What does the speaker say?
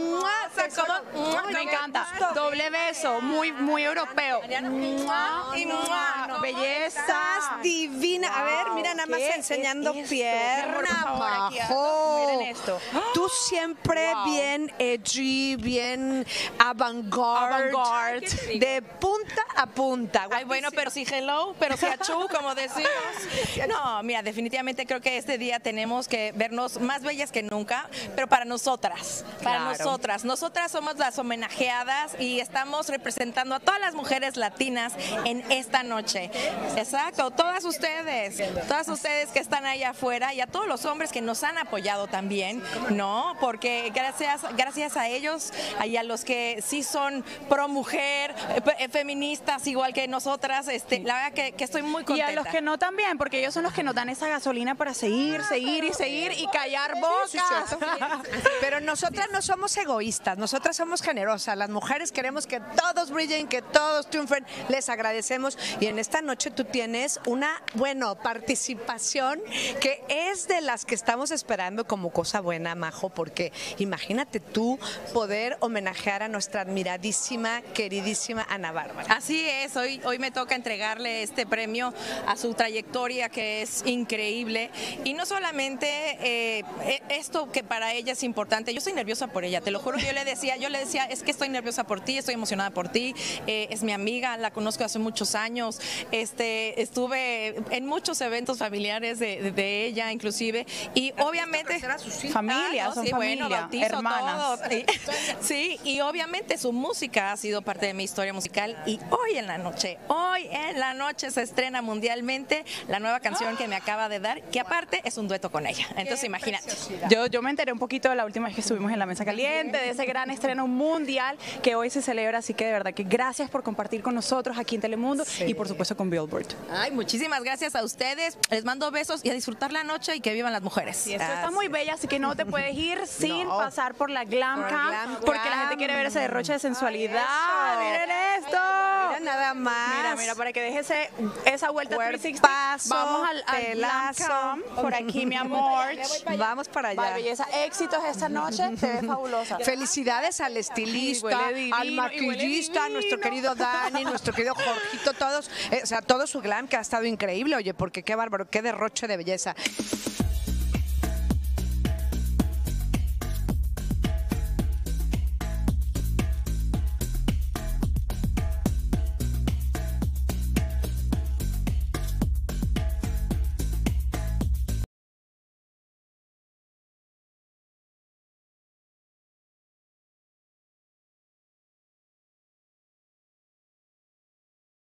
Me encanta. Doble beso, muy europeo. Belleza. Estás divina. A ver, mira, nada más enseñando pierna, Majo. Miren esto. Tú siempre bien edgy, bien avant-garde, de punta a punta. Ay, bueno, pero sí hello, pero sí achú, como decimos. No, mira, definitivamente creo que este día tenemos que vernos más bellas que nunca, pero para nosotras, Nosotras somos las homenajeadas y estamos representando a todas las mujeres latinas en esta noche. Exacto, todas ustedes que están allá afuera y a todos los hombres que nos han apoyado también, ¿no? Porque gracias a ellos y a los que sí son pro mujer, feministas igual que nosotras, la verdad que estoy muy contenta. Y a los que no también, porque ellos son los que nos dan esa gasolina para seguir y callar bocas. Pero nosotras no somos egoístas, nosotras somos generosas. Las mujeres queremos que todos brillen, que todos triunfen. Les agradecemos. Y en esta noche tú tienes una, participación que es de las que estamos esperando como cosa buena, Majo, porque imagínate tú poder homenajear a nuestra admiradísima, queridísima Ana Bárbara. Así es, hoy me toca entregarle este premio a su trayectoria, que es increíble. Y no solamente esto que para ella es importante, yo estoy nerviosa por ella, te lo juro. Yo le decía, es que estoy nerviosa por ti, estoy emocionada por ti, es mi amiga, la conozco hace muchos años, estuve en muchos eventos familiares de ella inclusive, y obviamente familia, son familia, hermanas. Sí, y obviamente su música ha sido parte de mi historia musical, y hoy en la noche se estrena mundialmente la nueva canción que me acaba de dar, que aparte es un dueto con ella. Entonces imagínate. Yo me enteré un poquito de la última vez que estuvimos en la mesa caliente, de ese gran estreno mundial que hoy se celebra, así que de verdad que gracias por compartir con nosotros aquí en Telemundo y por supuesto con Billboard. Ay, muchísimas gracias a ustedes, les mando besos y a disfrutar la noche y que vivan las mujeres. Y esto está muy bella, así que no te puedes ir sin pasar por la Glam Cam, porque la gente quiere ver ese derroche de sensualidad. Miren esto. Mira nada más. Mira, para que dejes esa vuelta 360. Vamos al Glam Cam, por aquí, mi amor. Vamos para allá. Vale, belleza, éxitos esta noche, te ves fabulosa. Felicidades al estilista, al maquillista, a nuestro querido Dani, nuestro querido Jorgito, todos, todo su glam que ha estado increíble, oye, porque qué bárbaro, qué derroche de belleza.